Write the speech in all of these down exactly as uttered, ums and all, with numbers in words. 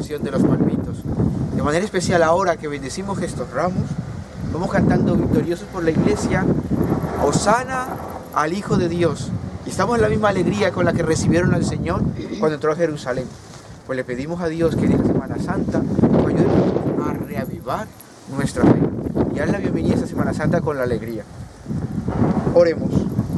celebración de los Palmitos. De manera especial ahora que bendecimos estos ramos, vamos cantando victoriosos por la iglesia, Hosana al Hijo de Dios. Y estamos en la misma alegría con la que recibieron al Señor cuando entró a Jerusalén. Pues le pedimos a Dios que en esta Semana Santa nos ayude a reavivar nuestra fe y darle la bienvenida a esta Semana Santa con la alegría. Oremos.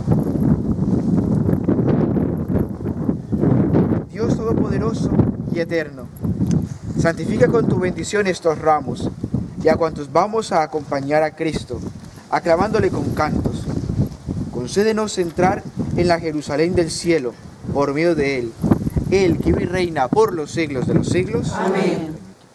Dios Todopoderoso y Eterno, santifica con tu bendición estos ramos y a cuantos vamos a acompañar a Cristo, aclamándole con cantos. Concédenos entrar en la Jerusalén del cielo por medio de Él, Él que vive y reina por los siglos de los siglos. Amén.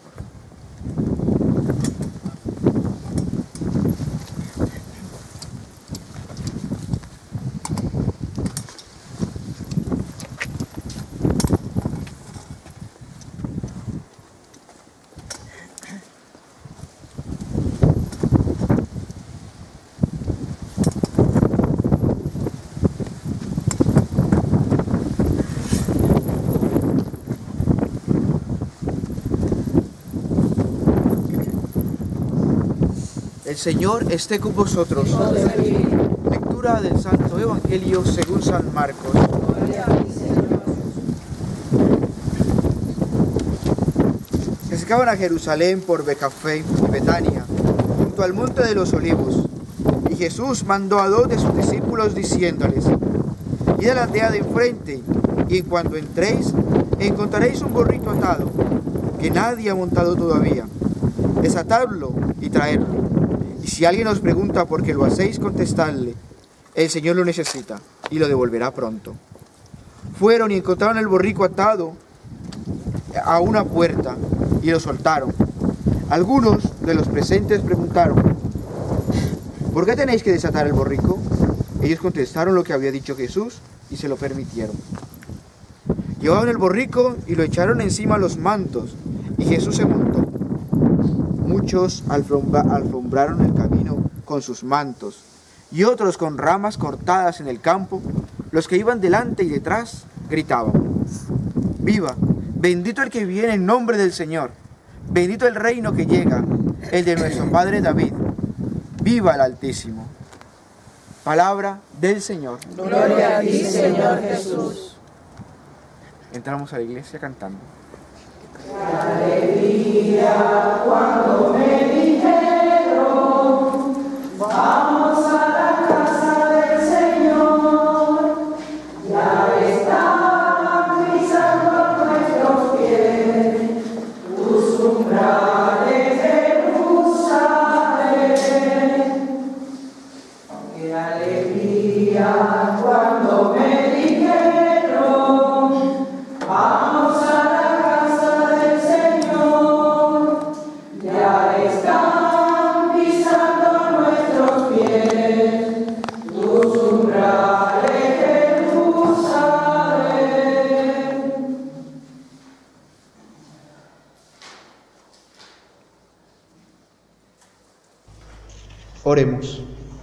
El Señor esté con vosotros. Lectura del Santo Evangelio según San Marcos. Se acercaban a Jerusalén por Betfagé y Betania, junto al monte de los Olivos. Y Jesús mandó a dos de sus discípulos diciéndoles: id a la aldea de enfrente, y en cuanto entréis, encontraréis un burrito atado, que nadie ha montado todavía. Desatadlo y traedlo. Y si alguien os pregunta por qué lo hacéis, contestadle: el Señor lo necesita y lo devolverá pronto. Fueron y encontraron el borrico atado a una puerta y lo soltaron. Algunos de los presentes preguntaron: ¿por qué tenéis que desatar el borrico? Ellos contestaron lo que había dicho Jesús y se lo permitieron. Llevaron el borrico y lo echaron encima los mantos, y Jesús se montó. Muchos alfombra, alfombraron el camino con sus mantos, y otros con ramas cortadas en el campo. Los que iban delante y detrás gritaban: ¡viva! Bendito el que viene en nombre del Señor, bendito el reino que llega, el de nuestro Padre David. ¡Viva el Altísimo! Palabra del Señor. Gloria a ti, Señor Jesús. Entramos a la iglesia cantando. Alegría cuando me dijeron: vamos a la casa del Señor. Ya estaban pisando nuestros pies tus umbrales, Jerusalén. Qué alegría cuando me dijeron: vamos a Oremos.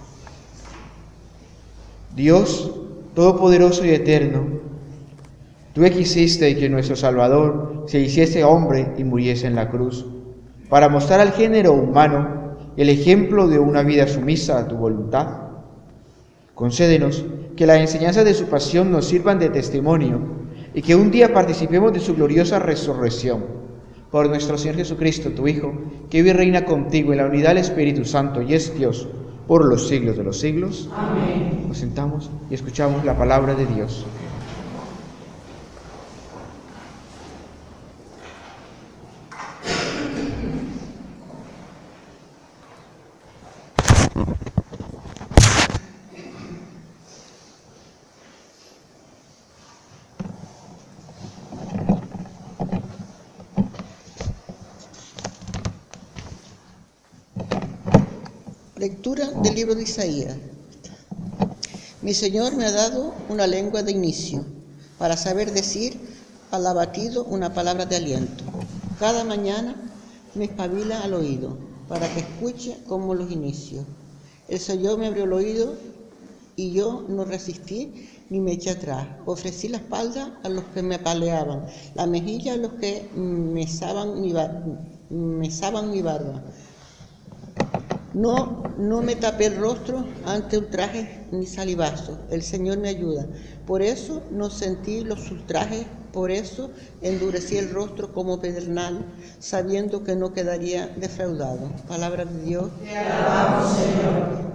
Dios Todopoderoso y Eterno, tú que quisiste que nuestro Salvador se hiciese hombre y muriese en la cruz, para mostrar al género humano el ejemplo de una vida sumisa a tu voluntad. Concédenos que las enseñanzas de su pasión nos sirvan de testimonio y que un día participemos de su gloriosa resurrección. Por nuestro Señor Jesucristo, tu Hijo, que vive y reina contigo en la unidad del Espíritu Santo y es Dios por los siglos de los siglos. Amén. Nos sentamos y escuchamos la palabra de Dios. Lectura del libro de Isaías. Mi Señor me ha dado una lengua de inicio, para saber decir al abatido una palabra de aliento. Cada mañana me espabila al oído, para que escuche como los inicios. El Señor me abrió el oído y yo no resistí ni me eché atrás. Ofrecí la espalda a los que me apaleaban, la mejilla a los que mesaban mi, bar mesaban mi barba. No, no me tapé el rostro ante ultrajes ni salivazos. El Señor me ayuda. Por eso no sentí los ultrajes, por eso endurecí el rostro como pedernal, sabiendo que no quedaría defraudado. Palabra de Dios. Te alabamos, Señor.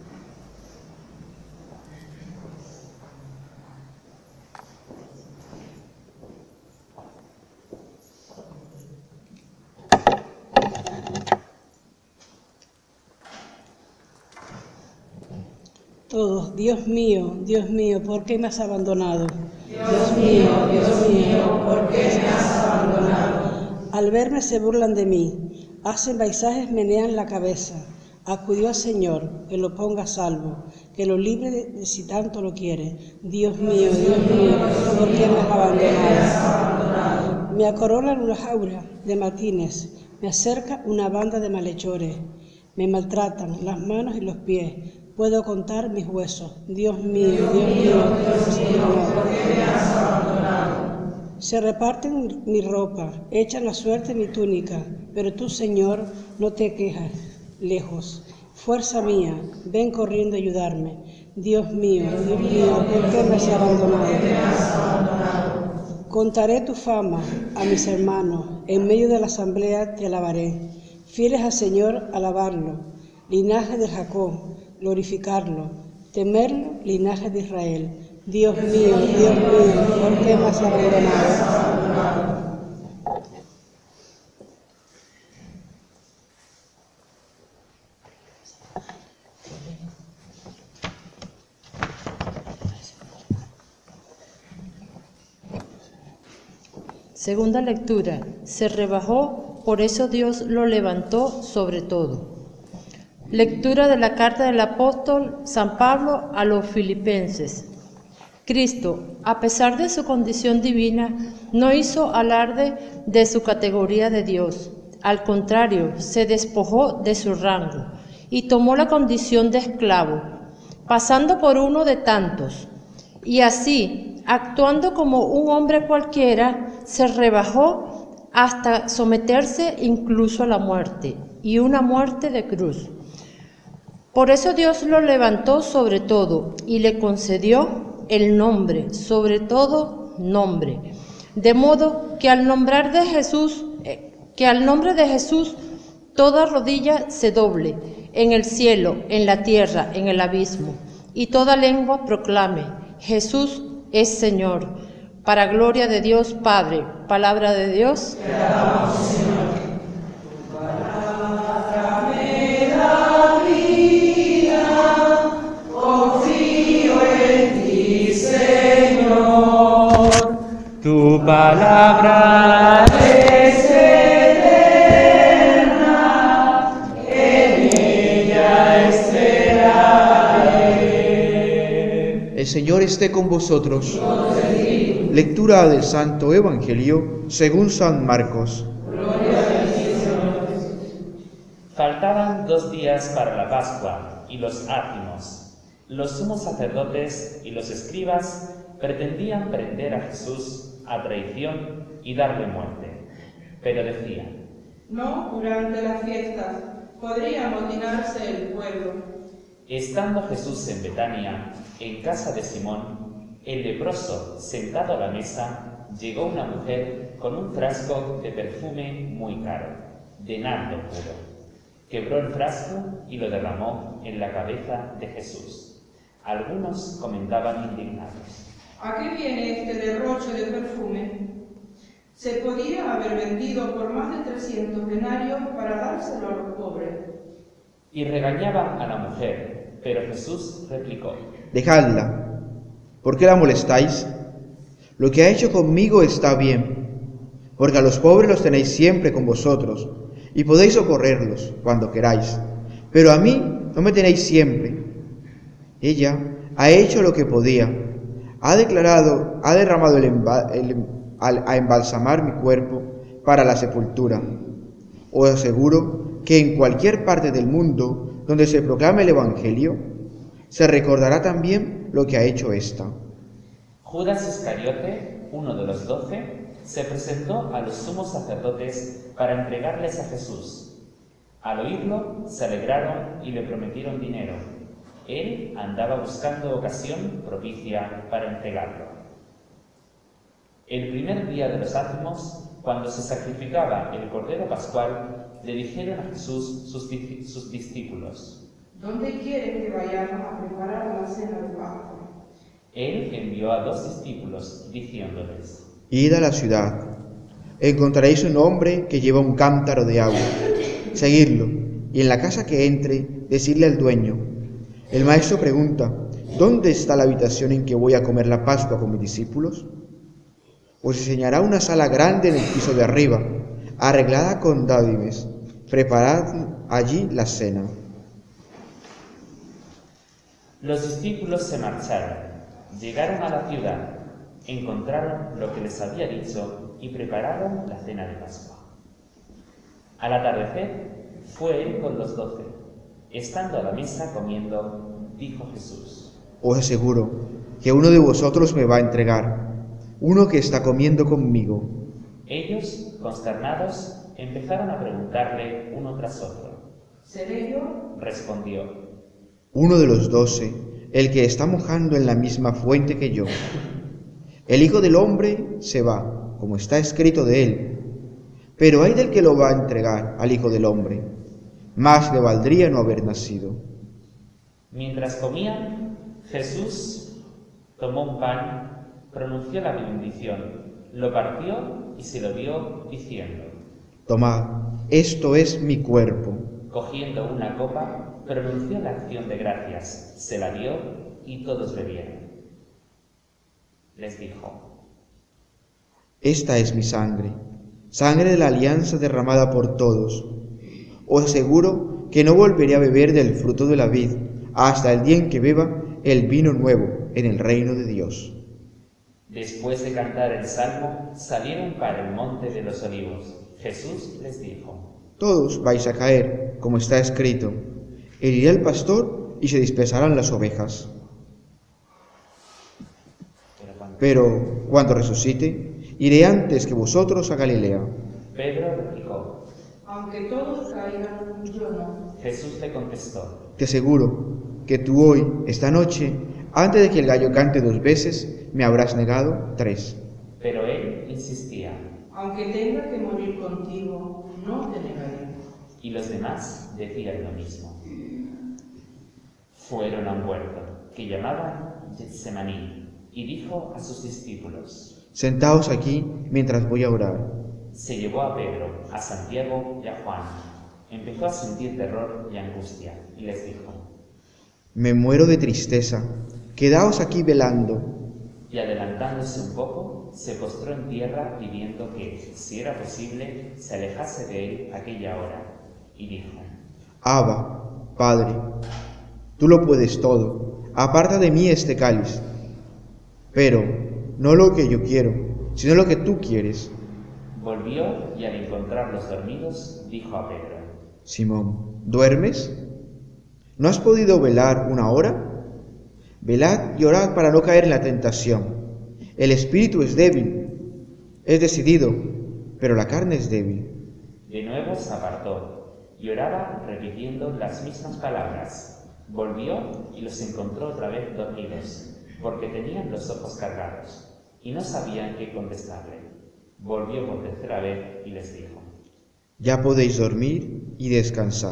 Todos, Dios mío, Dios mío, ¿por qué me has abandonado? Dios mío, Dios mío, ¿por qué me has abandonado? Al verme se burlan de mí, hacen paisajes, menean la cabeza. Acudió al Señor, que lo ponga a salvo, que lo libre de, de si tanto lo quiere. Dios mío, Dios mío, ¿por qué me has abandonado? Me acoronan una jaula de matines, me acerca una banda de malhechores, me maltratan las manos y los pies. Puedo contar mis huesos. Dios mío, Dios mío, Dios mío, ¿por qué me has abandonado? Se reparten mi ropa, echan la suerte mi túnica, pero tú, Señor, no te quejas, lejos. Fuerza mía, ven corriendo a ayudarme. Dios mío, Dios mío, ¿por qué me has abandonado? Contaré tu fama a mis hermanos, en medio de la asamblea te alabaré. Fieles al Señor, alabarlo. Linaje de Jacob, glorificarlo, temerlo, linaje de Israel. Dios mío, Dios mío, ¿por qué me has abandonado? Segunda lectura. Se rebajó, por eso Dios lo levantó sobre todo. Lectura de la carta del apóstol San Pablo a los filipenses. Cristo, a pesar de su condición divina, no hizo alarde de su categoría de Dios. Al contrario, se despojó de su rango y tomó la condición de esclavo, pasando por uno de tantos. Y así, actuando como un hombre cualquiera, se rebajó hasta someterse incluso a la muerte, y una muerte de cruz. Por eso Dios lo levantó sobre todo y le concedió el nombre, sobre todo nombre, de modo que al nombrar de Jesús, que al nombre de Jesús toda rodilla se doble, en el cielo, en la tierra, en el abismo, y toda lengua proclame: Jesús es Señor, para gloria de Dios Padre. Palabra de Dios. Te alabamos, Señor. Tu palabra me da vida, confío en ti, Señor. Tu palabra es eterna, en ella esperaré. El Señor esté con vosotros. Lectura del Santo Evangelio según San Marcos. Faltaban dos días para la Pascua y los átimos. Los sumos sacerdotes y los escribas pretendían prender a Jesús a traición y darle muerte, pero decían: no durante las fiestas, podría amotinarse el pueblo. Estando Jesús en Betania, en casa de Simón, el leproso, sentado a la mesa, llegó una mujer con un frasco de perfume muy caro, de nardo puro. Quebró el frasco y lo derramó en la cabeza de Jesús. Algunos comentaban indignados: ¿A qué viene este derroche de perfume? Se podía haber vendido por más de trescientos denarios para dárselo a los pobres. Y regañaban a la mujer, pero Jesús replicó: Dejadla. ¿Por qué la molestáis? Lo que ha hecho conmigo está bien, porque a los pobres los tenéis siempre con vosotros, y podéis socorrerlos cuando queráis, pero a mí no me tenéis siempre. Ella ha hecho lo que podía, ha declarado, ha derramado el emba, el, al, a embalsamar mi cuerpo para la sepultura. Os aseguro que en cualquier parte del mundo donde se proclame el Evangelio, se recordará también lo que ha hecho ésta, Judas Iscariote, uno de los doce, se presentó a los sumos sacerdotes para entregarles a Jesús. Al oírlo, se alegraron y le prometieron dinero. Él andaba buscando ocasión propicia para entregarlo. El primer día de los ázimos, cuando se sacrificaba el Cordero Pascual, le dijeron a Jesús sus, sus discípulos: ¿Dónde quieren que vayamos a preparar la cena de Pascua? Él envió a dos discípulos, diciéndoles: Id a la ciudad, encontraréis un hombre que lleva un cántaro de agua. Seguidlo, y en la casa que entre, decidle al dueño: el maestro pregunta, ¿dónde está la habitación en que voy a comer la Pascua con mis discípulos? Os enseñará una sala grande en el piso de arriba, arreglada con dátiles. Preparad allí la cena. Los discípulos se marcharon. Llegaron a la ciudad, encontraron lo que les había dicho y prepararon la cena de Pascua. Al atardecer, fue él con los doce. Estando a la mesa comiendo, dijo Jesús: Os aseguro que uno de vosotros me va a entregar, uno que está comiendo conmigo. Ellos, consternados, empezaron a preguntarle uno tras otro. ¿Seré yo? Respondió: Uno de los doce, el que está mojando en la misma fuente que yo. El Hijo del Hombre se va, como está escrito de él, pero hay del que lo va a entregar al Hijo del Hombre. Más le valdría no haber nacido. Mientras comían, Jesús tomó un pan, pronunció la bendición, lo partió y se lo dio, diciendo: Tomad, esto es mi cuerpo. Cogiendo una copa, pronunció la acción de gracias, se la dio y todos bebieron. Les dijo: Esta es mi sangre, sangre de la alianza derramada por todos. Os aseguro que no volveré a beber del fruto de la vid hasta el día en que beba el vino nuevo en el reino de Dios. Después de cantar el salmo, salieron para el monte de los olivos. Jesús les dijo: Todos vais a caer, como está escrito: herirá el pastor y se dispersarán las ovejas. Pero cuando resucite, iré antes que vosotros a Galilea. Pedro replicó: Aunque todos caigan, yo no. Jesús le contestó: Te aseguro que tú hoy, esta noche, antes de que el gallo cante dos veces, me habrás negado tres. Pero él insistía: Aunque tenga que morir contigo, no te negaré. Y los demás decían lo mismo. Fueron a un huerto que llamaban Getsemaní y dijo a sus discípulos: Sentaos aquí mientras voy a orar. Se llevó a Pedro, a Santiago y a Juan. Empezó a sentir terror y angustia y les dijo: Me muero de tristeza, quedaos aquí velando. Y adelantándose un poco, se postró en tierra pidiendo que, si era posible, se alejase de él aquella hora. Y dijo: Abba, Padre, tú lo puedes todo, aparta de mí este cáliz. Pero no lo que yo quiero, sino lo que tú quieres. Volvió y al encontrarlos dormidos, dijo a Pedro: Simón, ¿duermes? ¿No has podido velar una hora? Velad y orad para no caer en la tentación. El espíritu es débil, es decidido, pero la carne es débil. De nuevo se apartó y oraba repitiendo las mismas palabras. Volvió y los encontró otra vez dormidos, porque tenían los ojos cargados y no sabían qué contestarle. Volvió por tercera vez y les dijo: Ya podéis dormir y descansar.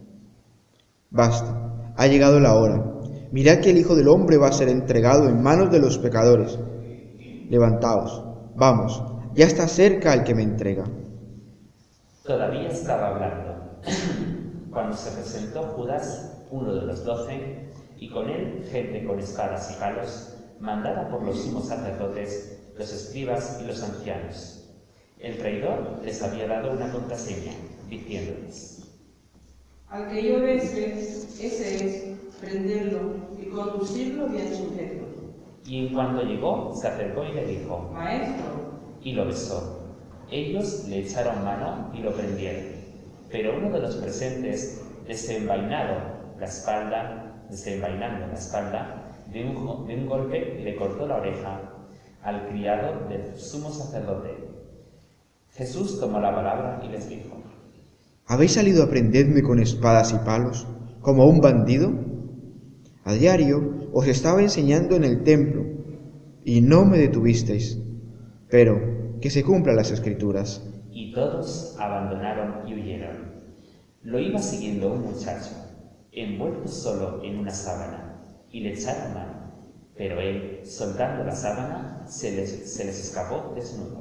Basta, ha llegado la hora. Mirad que el Hijo del Hombre va a ser entregado en manos de los pecadores. Levantaos, vamos, ya está cerca el que me entrega. Todavía estaba hablando cuando se presentó Judas, uno de los doce, y con él gente con espadas y palos, mandada por los sumos sacerdotes, los escribas y los ancianos. El traidor les había dado una contraseña, diciéndoles: Al que yo bese, ese es, prenderlo y conducirlo bien sujeto. Y en cuanto llegó, se acercó y le dijo: Maestro. Y lo besó. Ellos le echaron mano y lo prendieron. Pero uno de los presentes, desenvainado la espalda, desenvainando la espalda, de un, de un golpe le cortó la oreja al criado del sumo sacerdote. Jesús tomó la palabra y les dijo: ¿Habéis salido a prenderme con espadas y palos, como a un bandido? A diario os estaba enseñando en el templo, y no me detuvisteis. Pero que se cumplan las Escrituras. Y todos abandonaron y huyeron. Lo iba siguiendo un muchacho, envuelto solo en una sábana, y le echaron mano. Pero él, soltando la sábana, se les, se les escapó desnudo.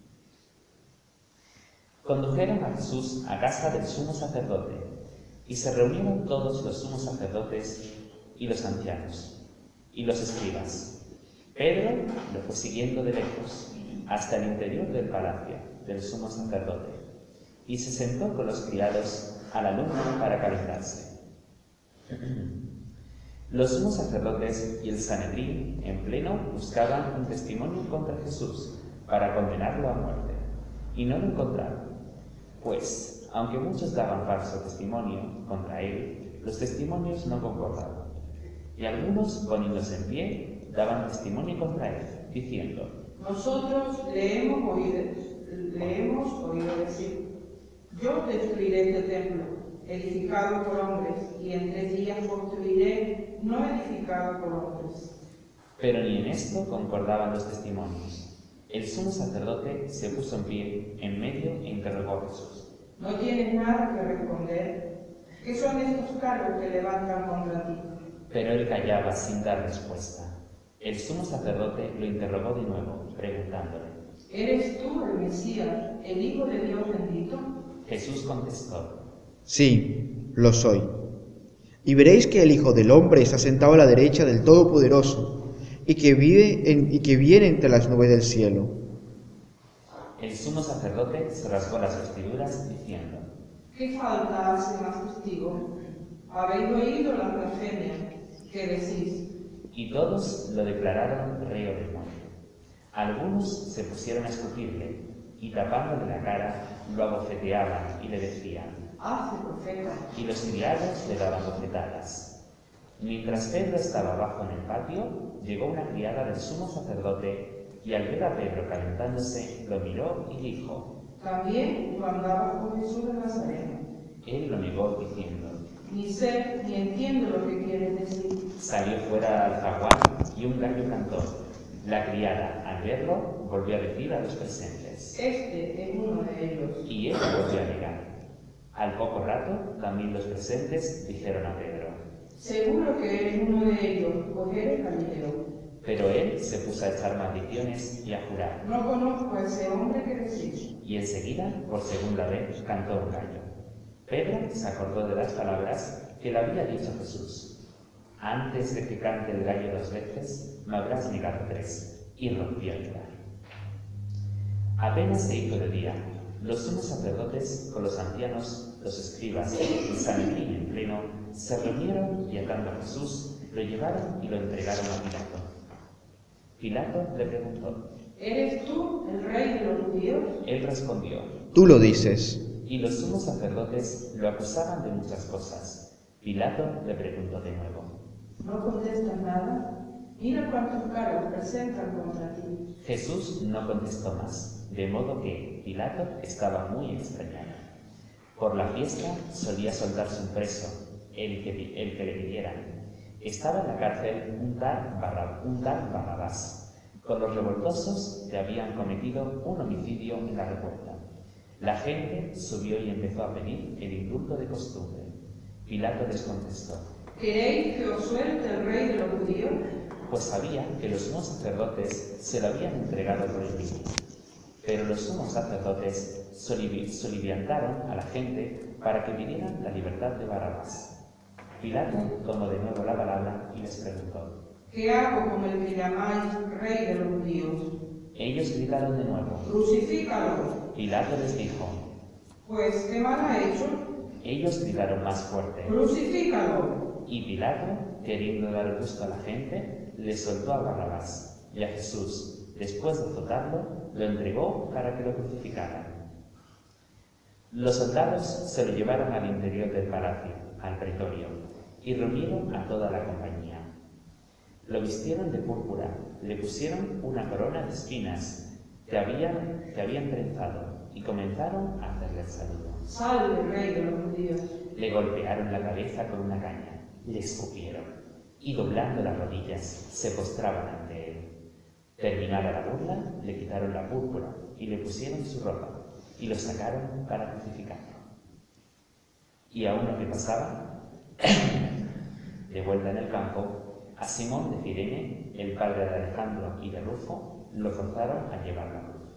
Condujeron a Jesús a casa del sumo sacerdote, y se reunieron todos los sumos sacerdotes y los ancianos, y los escribas. Pedro lo fue siguiendo de lejos, hasta el interior del palacio del sumo sacerdote, y se sentó con los criados a la lumbre para calentarse. Los sumos sacerdotes y el Sanedrín, en pleno, buscaban un testimonio contra Jesús para condenarlo a muerte, y no lo encontraron, pues, aunque muchos daban falso testimonio contra él, los testimonios no concordaban. Y algunos, poniéndose en pie, daban testimonio contra él, diciendo: Nosotros le hemos oído, le hemos oído decir: Yo destruiré este templo, edificado por hombres, y en tres días construiré, no edificado por hombres. Pero ni en esto concordaban los testimonios. El sumo sacerdote se puso en pie en medio e interrogó a Jesús: ¿No tienes nada que responder? ¿Qué son estos cargos que levantan contra ti? Pero él callaba sin dar respuesta. El sumo sacerdote lo interrogó de nuevo, preguntándole: ¿Eres tú el Mesías, el Hijo de Dios bendito? Jesús contestó: Sí, lo soy. Y veréis que el Hijo del Hombre está sentado a la derecha del Todopoderoso, y que, vive en, y que viene entre las nubes del cielo. El sumo sacerdote se rasgó las vestiduras, diciendo: ¿Qué falta hace más testigo? ¿Habéis oído la blasfemia que decís? Y todos lo declararon reo de muerte. Algunos se pusieron a escupirle, y tapándole la cara, lo abofeteaban y le decían: Hace profeta. Y los criados le daban bofetadas. Mientras Pedro estaba abajo en el patio, llegó una criada del sumo sacerdote, y al ver a Pedro calentándose, lo miró y dijo: También tú andabas con Jesús de Nazaret. Él lo negó diciendo: Ni sé ni entiendo lo que quieres decir. Salió fuera al zaguán y un gallo cantó. La criada, al verlo, volvió a decir a los presentes: Este es uno de ellos. Y él volvió a negar. Al poco rato, también los presentes dijeron a Pedro: Seguro que eres uno de ellos, pues eres Galileo. Pero él se puso a echar maldiciones y a jurar. No conozco a ese hombre que decís. Y enseguida, por segunda vez, cantó un gallo. Pedro se acordó de las palabras que le había dicho Jesús: Antes de que cante el gallo dos veces, me habrás negado tres. Y rompió a llorar. Apenas se hizo de día. Los sumos sacerdotes, con los ancianos, los escribas y el Sanedrín en pleno, se reunieron y, atando a Jesús, lo llevaron y lo entregaron a Pilato. Pilato le preguntó: ¿Eres tú el rey de los judíos? Él respondió: Tú lo dices. Y los sumos sacerdotes lo acusaban de muchas cosas. Pilato le preguntó de nuevo: ¿No contestas nada? Mira cuántos cargos presentan contra ti. Jesús no contestó más, de modo que Pilato estaba muy extrañado. Por la fiesta solía soltarse un preso, el que, el que le pidieran. Estaba en la cárcel un tal, Barrab, un tal Barrabás, con los revoltosos que habían cometido un homicidio en la revuelta. La gente subió y empezó a pedir el indulto de costumbre. Pilato les contestó: ¿Queréis que os suelte el rey de los judíos? Pues sabía que los sumos sacerdotes se lo habían entregado por el mismo. Pero los sumos sacerdotes soliviantaron a la gente para que pidieran la libertad de Barrabás. Pilato tomó de nuevo la palabra y les preguntó: ¿Qué hago con el que llamáis rey de los judíos? Ellos gritaron de nuevo: Crucifícalo. Pilato les dijo: Pues, ¿qué mal ha hecho? Ellos gritaron más fuerte: Crucifícalo. Y Pilato, queriendo dar gusto a la gente, le soltó a Barrabás, y a Jesús, después de azotarlo, lo entregó para que lo crucificaran. Los soldados se lo llevaron al interior del palacio, al pretorio, y reunieron a toda la compañía. Lo vistieron de púrpura, le pusieron una corona de espinas que habían, que habían trenzado y comenzaron a hacerle el saludo. Salve, Rey de los judíos. Le golpearon la cabeza con una caña, le escupieron y doblando las rodillas se postraban ante él. Terminada la burla, le quitaron la púrpura y le pusieron su ropa y lo sacaron para crucificarlo. Y a uno que pasaba, de vuelta en el campo, a Simón de Cirene, el padre de Alejandro y de Rufo, lo forzaron a llevar la cruz.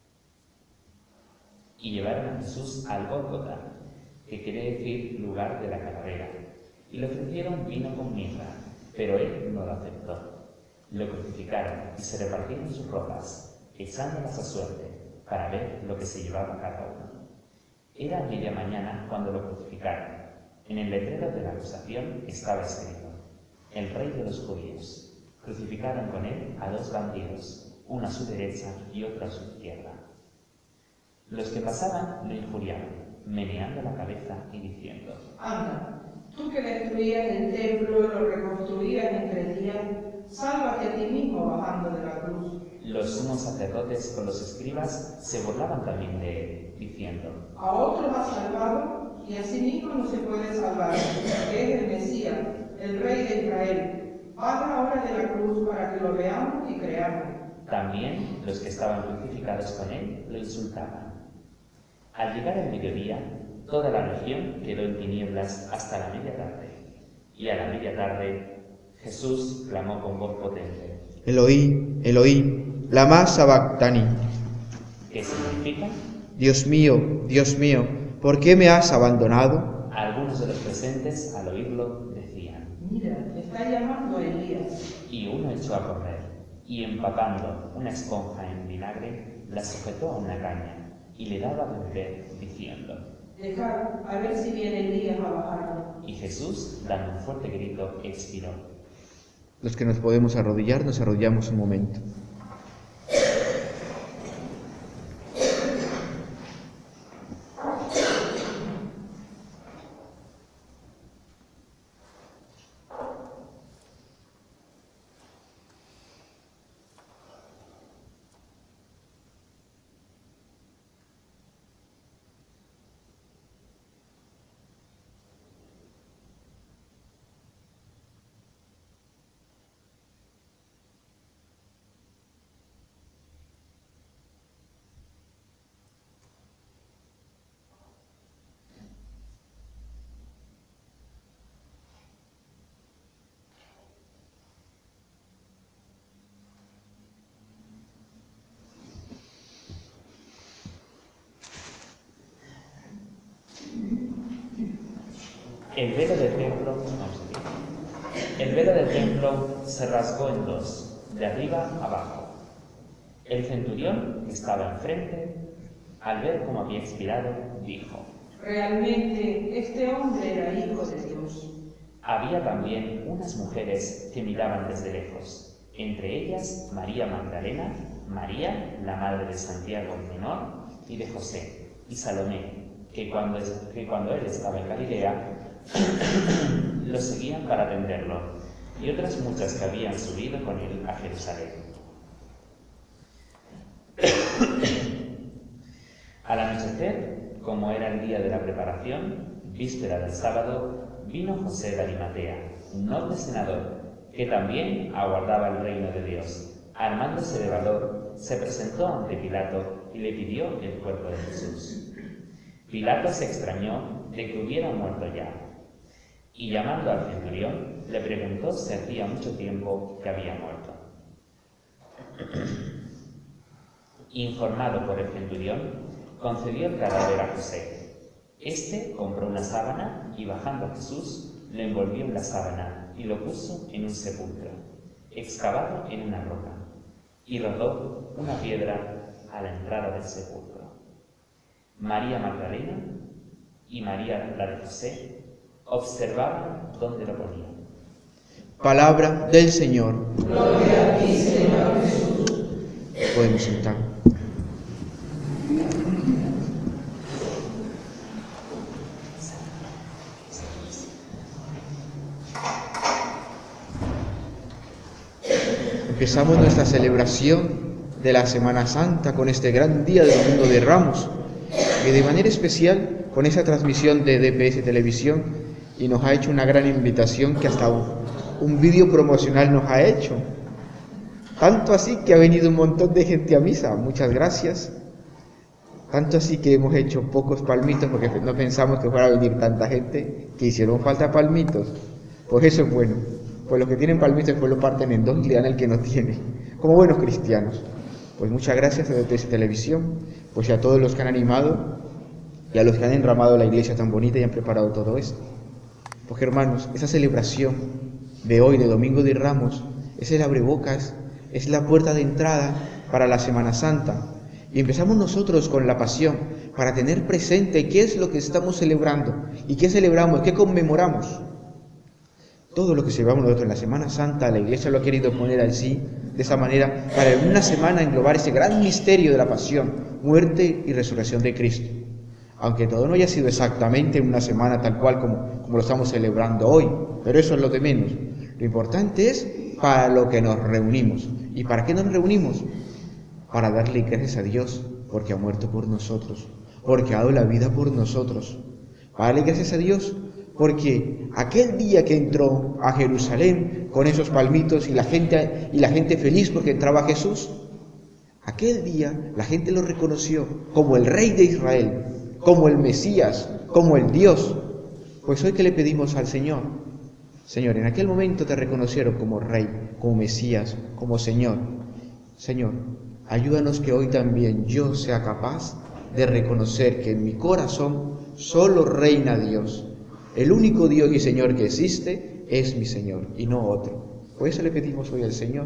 Y llevaron a Jesús al Gólgota, que quiere decir lugar de la calavera, y le ofrecieron vino con mirra, pero él no lo aceptó. Lo crucificaron y se repartieron sus ropas, echándolas a suerte, para ver lo que se llevaba cada uno. Era media mañana cuando lo crucificaron. En el letrero de la acusación estaba escrito: el rey de los judíos. Crucificaron con él a dos bandidos, uno a su derecha y otro a su izquierda. Los que pasaban lo injuriaban, meneando la cabeza y diciendo: Anda, tú que destruías el templo y lo reconstruías en tres días, sálvate a ti mismo bajando de la cruz. Los sumos sacerdotes con los escribas se burlaban también de él, diciendo: A otros ha salvado y a sí mismo no se puede salvar, porque es el Mesías, el Rey de Israel. Baja ahora de la cruz para que lo veamos y creamos. También los que estaban crucificados con él lo insultaban. Al llegar el mediodía, toda la región quedó en tinieblas hasta la media tarde. Y a la media tarde, Jesús clamó con voz potente: Eloí, Eloí, lama sabactani. ¿Qué significa? Dios mío, Dios mío, ¿por qué me has abandonado? Algunos de los presentes, al oírlo, decían: Mira, está llamando a Elías. Y uno echó a correr, y empapando una esponja en vinagre, la sujetó a una caña, y le daba a beber, diciendo: Dejad, a ver si viene Elías a bajarlo. Y Jesús, dando un fuerte grito, expiró. Los que nos podemos arrodillar, nos arrodillamos un momento. El velo del templo, vamos a el velo del templo se rasgó en dos, de arriba a abajo. El centurión, que estaba enfrente, al ver cómo había expirado, dijo: Realmente este hombre era hijo de Dios. Había también unas mujeres que miraban desde lejos, entre ellas María Magdalena, María, la madre de Santiago el menor y de José, y Salomé, que cuando, que cuando él estaba en Galilea, lo seguían para atenderlo, y otras muchas que habían subido con él a Jerusalén. Al anochecer, como era el día de la preparación, víspera del sábado, vino José de Arimatea, un noble senador, que también aguardaba el reino de Dios. Armándose de valor, se presentó ante Pilato y le pidió el cuerpo de Jesús. Pilato se extrañó de que hubiera muerto ya, y llamando al centurión, le preguntó si hacía mucho tiempo que había muerto. Informado por el centurión, concedió el cadáver a José. Este compró una sábana y, bajando a Jesús, lo envolvió en la sábana y lo puso en un sepulcro, excavado en una roca, y rodó una piedra a la entrada del sepulcro. María Magdalena y María, la de José, observaban dónde lo ponían. Palabra del Señor. Gloria a ti, Señor Jesús. Podemos sentar. Empezamos nuestra celebración de la Semana Santa con este gran día del Domingo de Ramos, y de manera especial con esa transmisión de D P S Televisión, y nos ha hecho una gran invitación que hasta un, un vídeo promocional nos ha hecho. Tanto así que ha venido un montón de gente a misa, muchas gracias. Tanto así que hemos hecho pocos palmitos porque no pensamos que fuera a venir tanta gente, que hicieron falta palmitos. Pues eso es bueno. Pues los que tienen palmitos después lo parten en dos y le dan al que no tiene, como buenos cristianos. Pues muchas gracias a D P S Televisión, pues y a todos los que han animado y a los que han enramado la iglesia tan bonita y han preparado todo esto. Porque hermanos, esa celebración de hoy, de Domingo de Ramos, es el abrebocas, es la puerta de entrada para la Semana Santa. Y empezamos nosotros con la pasión para tener presente qué es lo que estamos celebrando y qué celebramos, qué conmemoramos. Todo lo que celebramos nosotros en la Semana Santa, la Iglesia lo ha querido poner así, de esa manera, para en una semana englobar ese gran misterio de la pasión, muerte y resurrección de Cristo. Aunque todo no haya sido exactamente en una semana tal cual como, como lo estamos celebrando hoy, pero eso es lo de menos. Lo importante es para lo que nos reunimos. ¿Y para qué nos reunimos? Para darle gracias a Dios, porque ha muerto por nosotros, porque ha dado la vida por nosotros. Para darle gracias a Dios, porque aquel día que entró a Jerusalén con esos palmitos y la gente, y la gente feliz porque entraba Jesús, aquel día la gente lo reconoció como el Rey de Israel, como el Mesías, como el Dios. Pues hoy que le pedimos al Señor, Señor, en aquel momento te reconocieron como Rey, como Mesías, como Señor. Señor, ayúdanos que hoy también yo sea capaz de reconocer que en mi corazón solo reina Dios. El único Dios y Señor que existe es mi Señor y no otro. Por eso le pedimos hoy al Señor.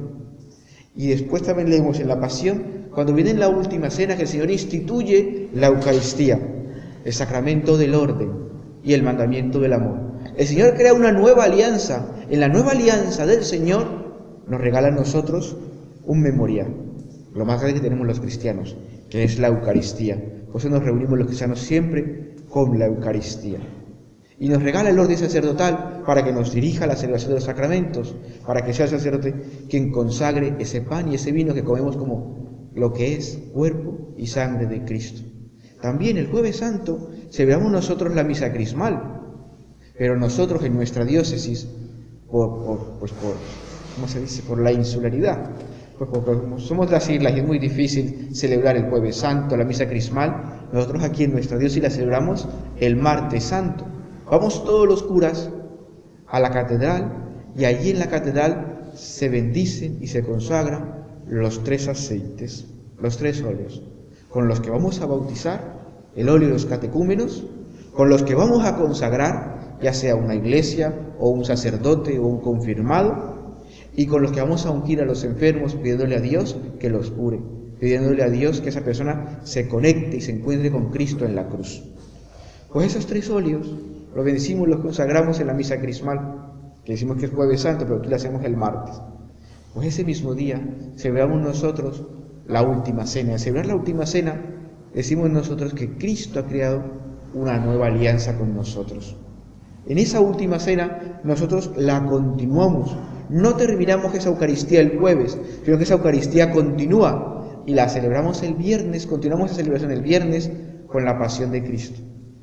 Y después también leemos en la Pasión, cuando viene en la última cena, que el Señor instituye la Eucaristía, el sacramento del orden y el mandamiento del amor. El Señor crea una nueva alianza. En la nueva alianza del Señor nos regala a nosotros un memorial, lo más grande que tenemos los cristianos, que es la Eucaristía. Por eso nos reunimos los cristianos siempre con la Eucaristía. Y nos regala el orden sacerdotal para que nos dirija a la celebración de los sacramentos, para que sea el sacerdote quien consagre ese pan y ese vino que comemos como lo que es cuerpo y sangre de Cristo. También el Jueves Santo celebramos nosotros la misa crismal, pero nosotros en nuestra diócesis, por, por, pues por, ¿cómo se dice?, por la insularidad, pues porque como somos las islas y es muy difícil celebrar el Jueves Santo, la misa crismal, nosotros aquí en nuestra diócesis la celebramos el Martes Santo. Vamos todos los curas a la catedral y allí en la catedral se bendicen y se consagran los tres aceites, los tres óleos, con los que vamos a bautizar, el óleo de los catecúmenos, con los que vamos a consagrar, ya sea una iglesia o un sacerdote o un confirmado, y con los que vamos a ungir a los enfermos pidiéndole a Dios que los cure, pidiéndole a Dios que esa persona se conecte y se encuentre con Cristo en la cruz. Pues esos tres óleos los bendecimos, los consagramos en la misa crismal, que decimos que es Jueves Santo, pero aquí la hacemos el martes. Pues ese mismo día celebramos nosotros la última cena. Al celebrar la última cena, decimos nosotros que Cristo ha creado una nueva alianza con nosotros. En esa última cena nosotros la continuamos. No terminamos esa Eucaristía el jueves, sino que esa Eucaristía continúa y la celebramos el viernes, continuamos esa celebración el viernes con la pasión de Cristo.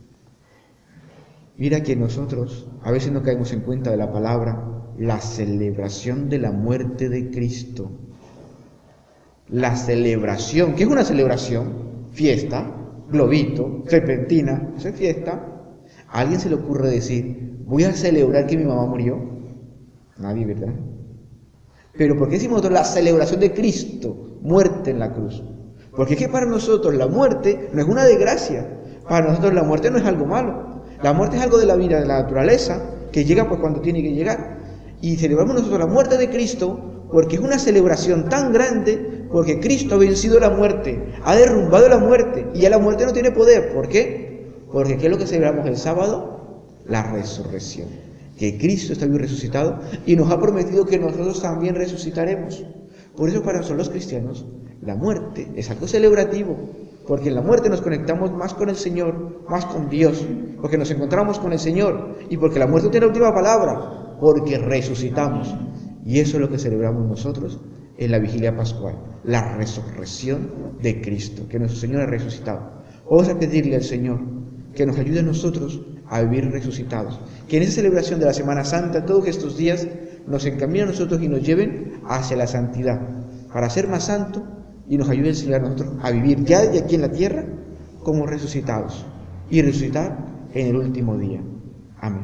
Mira que nosotros a veces no caemos en cuenta de la palabra, la celebración de la muerte de Cristo. La celebración, ¿qué es una celebración? Fiesta, globito, serpentina, eso es fiesta. ¿A alguien se le ocurre decir, voy a celebrar que mi mamá murió? Nadie, ¿verdad? Pero ¿por qué decimos nosotros la celebración de Cristo, muerte en la cruz? Porque es que para nosotros la muerte no es una desgracia, para nosotros la muerte no es algo malo. La muerte es algo de la vida, de la naturaleza, que llega pues cuando tiene que llegar. Y celebramos nosotros la muerte de Cristo porque es una celebración tan grande, porque Cristo ha vencido la muerte, ha derrumbado la muerte, y ya la muerte no tiene poder. ¿Por qué? Porque ¿qué es lo que celebramos el sábado? La resurrección. Que Cristo está vivo y resucitado, y nos ha prometido que nosotros también resucitaremos. Por eso para nosotros los cristianos, la muerte es algo celebrativo, porque en la muerte nos conectamos más con el Señor, más con Dios, porque nos encontramos con el Señor, y porque la muerte tiene la última palabra, porque resucitamos. Y eso es lo que celebramos nosotros en la vigilia pascual, la resurrección de Cristo, que nuestro Señor ha resucitado. Vamos a pedirle al Señor que nos ayude a nosotros a vivir resucitados, que en esa celebración de la Semana Santa, todos estos días, nos encaminen a nosotros y nos lleven hacia la santidad, para ser más santo, y nos ayude el Señor a nosotros a vivir ya de aquí en la tierra como resucitados, y resucitar en el último día. Amén.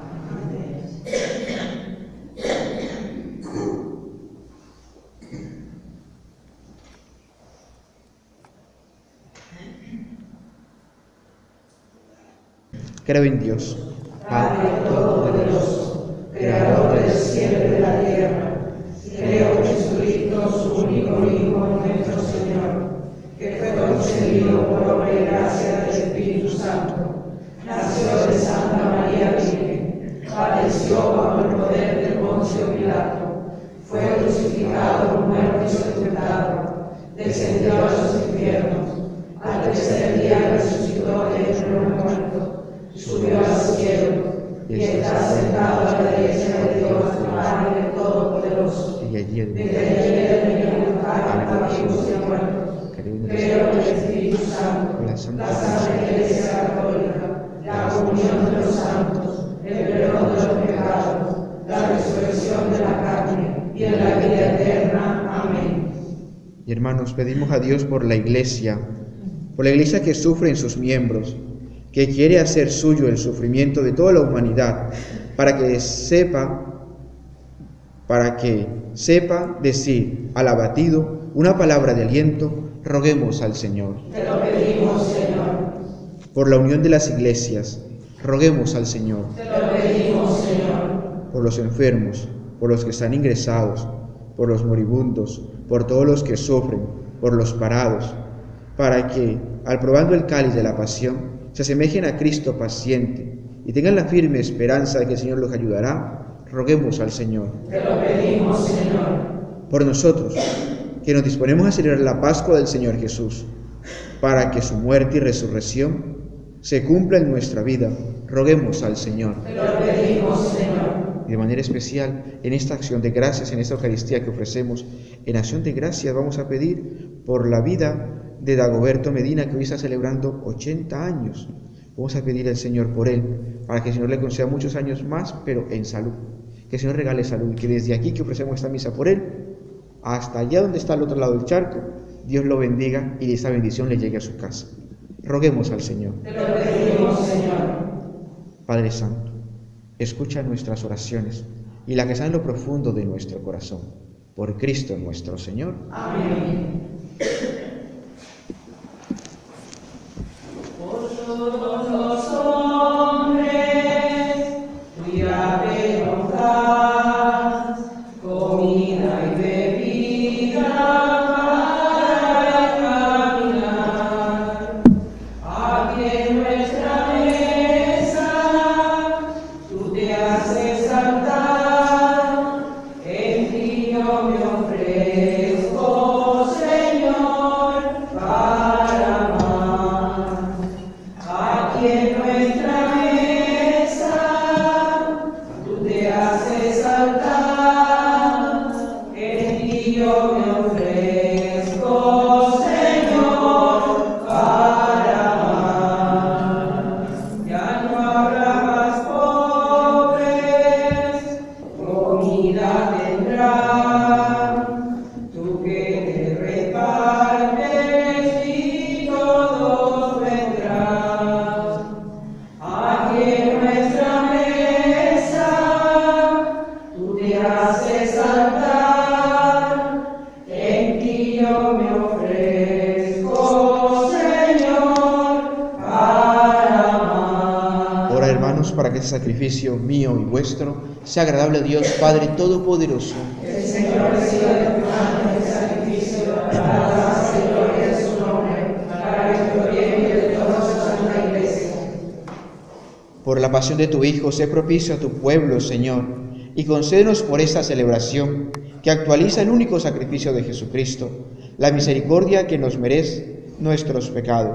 Creo en Dios, Padre Todopoderoso, Creador del cielo y de la tierra. Creo en Jesucristo, su único Hijo, nuestro Señor, que fue concebido por obra y gracia del Espíritu Santo. Nació de Santa María Virgen, padeció bajo el poder de Poncio Pilato, fue crucificado, muerto y sepultado, descendió a los infiernos, al tercer día resucitó de entre los muertos, subió al cielo y está sentado a la derecha de Dios, Padre Todopoderoso. y allí el Desde allí debe juzgar a vivos y a muertos. Creo en el Espíritu Santo, la Santa Iglesia Católica, la comunión de los santos, el perdón de los pecados, la resurrección de la carne y en la vida eterna. Amén. Y hermanos, pedimos a Dios por la Iglesia, por la Iglesia que sufre en sus miembros, que quiere hacer suyo el sufrimiento de toda la humanidad, para que sepa, para que sepa decir al abatido una palabra de aliento. Roguemos al Señor. Te lo pedimos, Señor. Por la unión de las iglesias, roguemos al Señor. Te lo pedimos, Señor. Por los enfermos, por los que están ingresados, por los moribundos, por todos los que sufren, por los parados, para que, al probando el cáliz de la pasión, se asemejen a Cristo paciente y tengan la firme esperanza de que el Señor los ayudará. Roguemos al Señor. Te lo pedimos, Señor. Por nosotros, que nos disponemos a celebrar la Pascua del Señor Jesús, para que su muerte y resurrección se cumpla en nuestra vida, roguemos al Señor. Te lo pedimos, Señor. Y de manera especial, en esta acción de gracias, en esta Eucaristía que ofrecemos, en acción de gracias vamos a pedir por la vida de Dagoberto Medina, que hoy está celebrando ochenta años. Vamos a pedir al Señor por él, para que el Señor le conceda muchos años más, pero en salud. Que el Señor regale salud, y que desde aquí que ofrecemos esta misa por él, hasta allá donde está al otro lado del charco, Dios lo bendiga y esta bendición le llegue a su casa. Roguemos al Señor. Te lo pedimos, Señor. Padre Santo, escucha nuestras oraciones y la que está en lo profundo de nuestro corazón. Por Cristo nuestro Señor. Amén. Por todos los hombres, cuídate, nos das comida y bebida para caminar. Aquí en nuestra mesa, tú te haces saltar, en ti yo me ofrezco, Señor, para amar. Aquí en nuestra mesa, tú te haces saltar, en ti yo me ofrezco, Señor, para amar. Ya no habrá más pobres, comida tendrán, tú que te repartes y todos vendrán. Aquí en nuestra mesa, tú te haces saltar, en ti yo me ofrezco, Señor, para amar. Ora, hermanos, para que este sacrificio mío y vuestro sea agradable a Dios Padre Todopoderoso. El Señor reciba de tu mano el sacrificio para la alabanza y gloria de su nombre, para nuestro bien y de toda su santa iglesia. Por la pasión de tu Hijo, sé propicio a tu pueblo, Señor, y concédenos por esta celebración, que actualiza el único sacrificio de Jesucristo, la misericordia que nos merece nuestros pecados.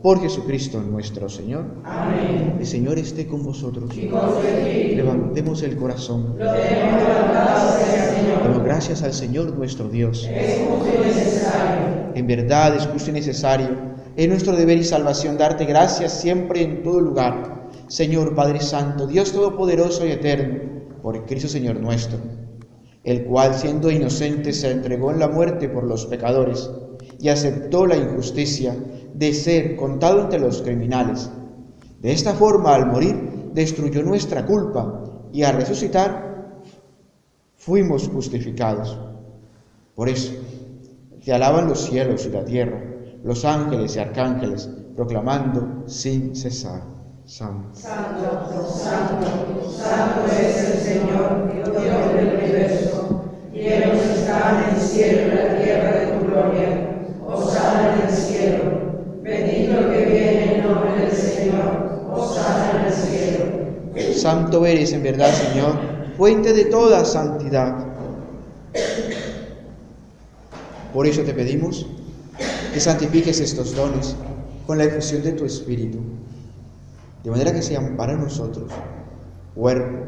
Por Jesucristo nuestro Señor. Amén. El Señor esté con vosotros. Y con su espíritu. Levantemos el corazón. Lo tenemos levantado hacia el Señor. Demos gracias al Señor nuestro Dios. Es justo y necesario. En verdad es justo y necesario. Es nuestro deber y salvación darte gracias siempre en todo lugar. Señor Padre Santo, Dios Todopoderoso y Eterno, por Cristo Señor nuestro, el cual siendo inocente se entregó en la muerte por los pecadores y aceptó la injusticia de ser contado entre los criminales. De esta forma, al morir, destruyó nuestra culpa y al resucitar fuimos justificados. Por eso, te alaban los cielos y la tierra, los ángeles y arcángeles, proclamando sin cesar: Santo, Santo, santo, santo es el Señor, Dios del universo. Llenos están el cielo y la tierra de tu gloria. Hosana en el cielo. Bendito el que viene en nombre del Señor. Hosana en el cielo. Santo eres en verdad, Señor, fuente de toda santidad. Por eso te pedimos que santifiques estos dones con la efusión de tu Espíritu, de manera que sean para nosotros cuerpo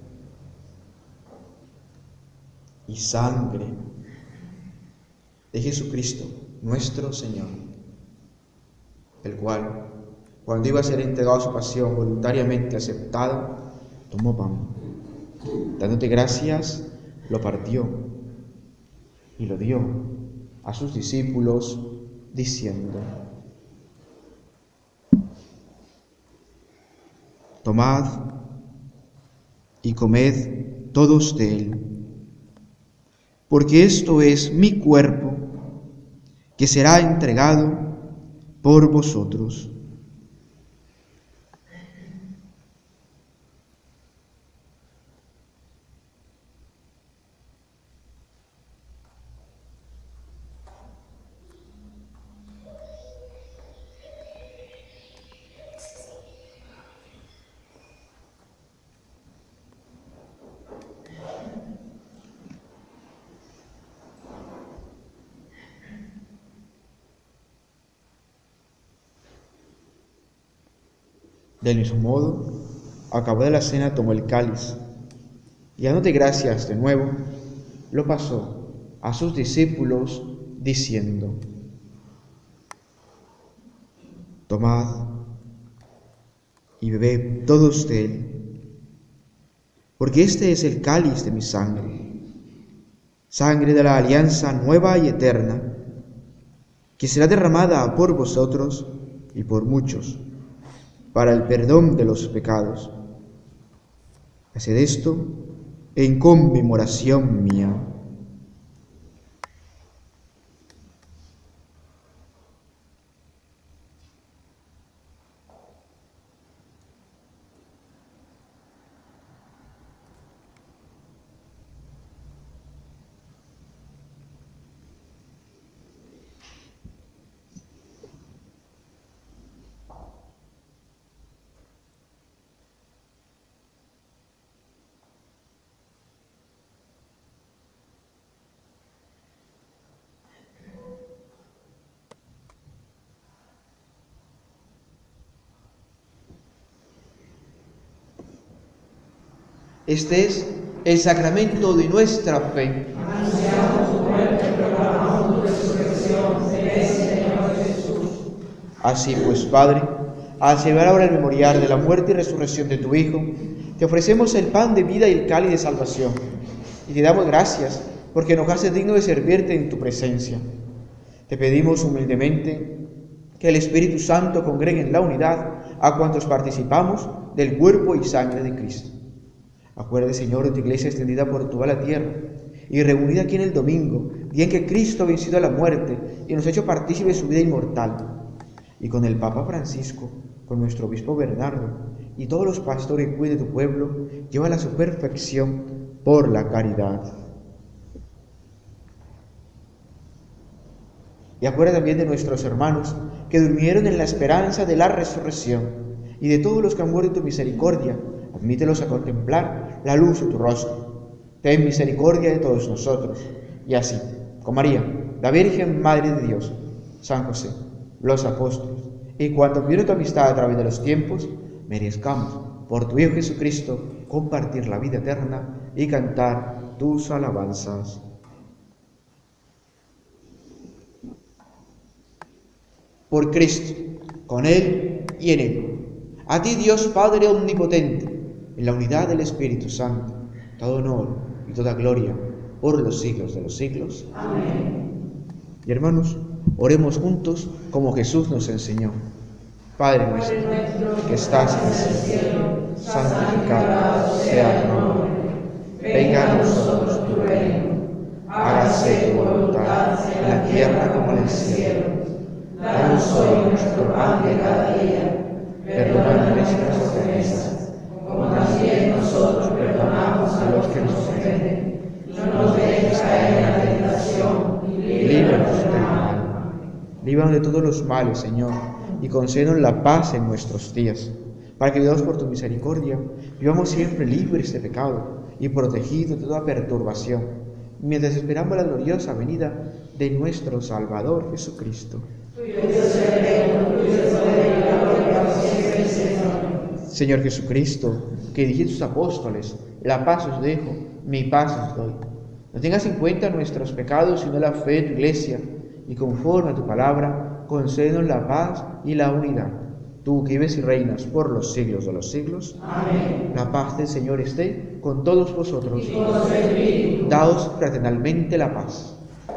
y sangre de Jesucristo, nuestro Señor, el cual, cuando iba a ser entregado a su pasión voluntariamente aceptado, tomó pan, dándote gracias, lo partió y lo dio a sus discípulos, diciendo: tomad y comed todos de él, porque esto es mi cuerpo, que será entregado por vosotros. Del mismo modo, acabada la cena, tomó el cáliz y, dándote gracias de nuevo, lo pasó a sus discípulos, diciendo: tomad y bebed todos de él, porque este es el cáliz de mi sangre, sangre de la alianza nueva y eterna, que será derramada por vosotros y por muchos, para el perdón de los pecados. Haced esto en conmemoración mía. Este es el sacramento de nuestra fe. Anunciamos tu muerte y proclamamos tu resurrección. Ven, Señor Jesús. Así pues, Padre, al celebrar ahora el memorial de la muerte y resurrección de tu Hijo, te ofrecemos el pan de vida y el cáliz de salvación, y te damos gracias porque nos haces digno de servirte en tu presencia. Te pedimos humildemente que el Espíritu Santo congregue en la unidad a cuantos participamos del cuerpo y sangre de Cristo. Acuérdate, Señor, de tu iglesia extendida por toda la tierra y reunida aquí en el domingo, día en que Cristo ha vencido a la muerte y nos ha hecho partícipes de su vida inmortal. Y con el Papa Francisco, con nuestro obispo Bernardo y todos los pastores que cuiden de tu pueblo, llévala a su perfección por la caridad. Y acuérdate también de nuestros hermanos que durmieron en la esperanza de la resurrección y de todos los que han muerto en tu misericordia. Admítelos a contemplar la luz de tu rostro. Ten misericordia de todos nosotros. Y así, con María, la Virgen Madre de Dios, San José, los apóstoles y cuando viene tu amistad a través de los tiempos, merezcamos, por tu Hijo Jesucristo, compartir la vida eterna y cantar tus alabanzas. Por Cristo, con Él y en Él. A ti, Dios Padre Omnipotente, en la unidad del Espíritu Santo, todo honor y toda gloria por los siglos de los siglos. Amén. Y hermanos, oremos juntos como Jesús nos enseñó. Padre nuestro, que estás en el cielo, santificado sea tu nombre. Venga a nosotros tu reino. Hágase tu voluntad en la tierra como en el cielo. Danos hoy nuestro pan de cada día. Perdona nuestras ofensas, como también nosotros perdonamos a los que nos ofenden. No nos dejes caer en la tentación y líbranos del mal. Líbranos de todos los males, Señor, y concédenos la paz en nuestros días, para que, ayudados por tu misericordia, vivamos siempre libres de pecado y protegidos de toda perturbación, mientras esperamos la gloriosa venida de nuestro Salvador Jesucristo. Señor Jesucristo, que dijiste a tus apóstoles, la paz os dejo, mi paz os doy. No tengas en cuenta nuestros pecados, sino la fe de tu Iglesia, y conforme a tu palabra, concédenos la paz y la unidad. Tú que vives y reinas por los siglos de los siglos. Amén. La paz del Señor esté con todos vosotros. Y con su espíritu. Daos fraternalmente la paz.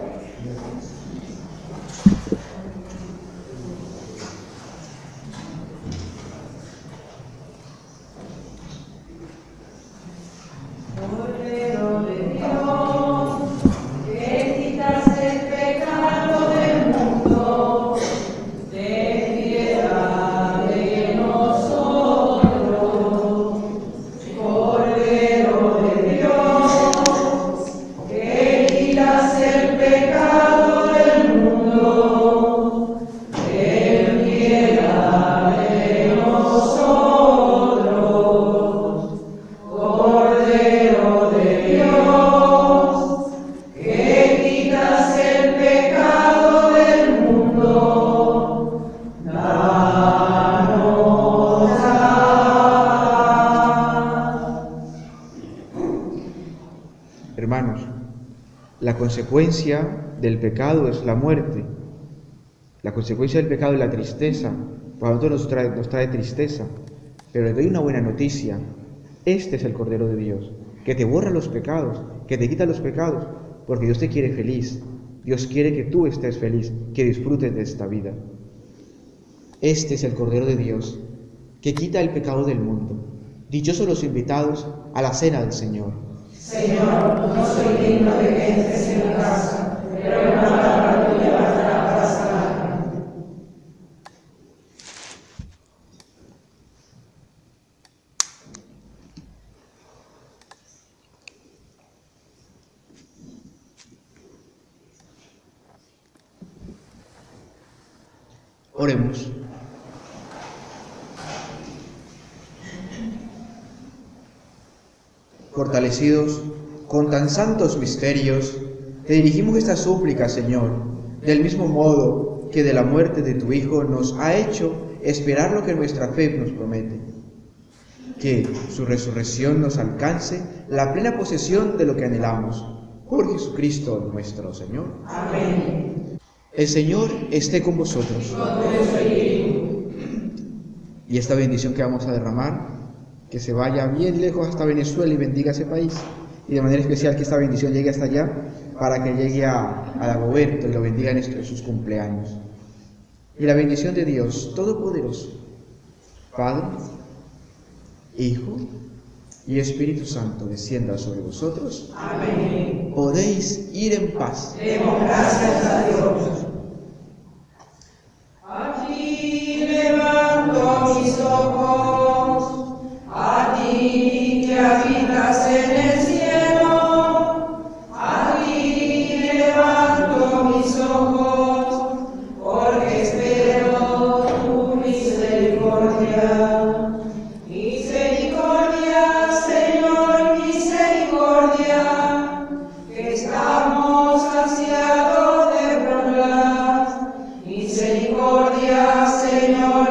Hermanos, la consecuencia del pecado es la muerte. La consecuencia del pecado es la tristeza. Por lo tanto nos trae, nos trae tristeza. Pero les doy una buena noticia. Este es el Cordero de Dios, que te borra los pecados, que te quita los pecados, porque Dios te quiere feliz. Dios quiere que tú estés feliz, que disfrutes de esta vida. Este es el Cordero de Dios, que quita el pecado del mundo. Dichosos los invitados a la cena del Señor. Señor, no soy digno de que entres en mi casa, pero una palabra tuya bastará para sanarme. Oremos. Fortalecidos con tan santos misterios, te dirigimos esta súplica, Señor, del mismo modo que de la muerte de tu Hijo nos ha hecho esperar lo que nuestra fe nos promete. Que su resurrección nos alcance la plena posesión de lo que anhelamos. Por Jesucristo nuestro Señor. Amén. El Señor esté con vosotros. Y esta bendición que vamos a derramar, que se vaya bien lejos hasta Venezuela y bendiga ese país, y de manera especial que esta bendición llegue hasta allá, para que llegue a, a Dagoberto y lo bendiga en, estos, en sus cumpleaños. Y la bendición de Dios Todopoderoso, Padre, Hijo y Espíritu Santo, descienda sobre vosotros. Amén. Podéis ir en paz. Demos gracias a Dios. A ti levanto mis ojos, a ti que habitas en el cielo, a ti levanto mis ojos, porque espero tu misericordia. Misericordia, Señor, misericordia, que estamos ansiados de verla. Misericordia, Señor.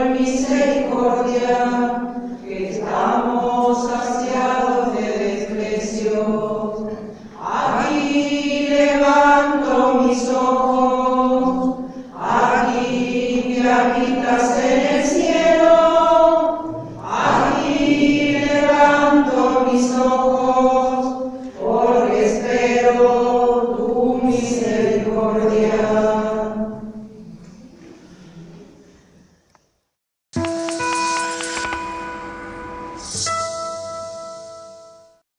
mis ojos, aquí que habitas en el cielo, aquí levanto mis ojos, porque espero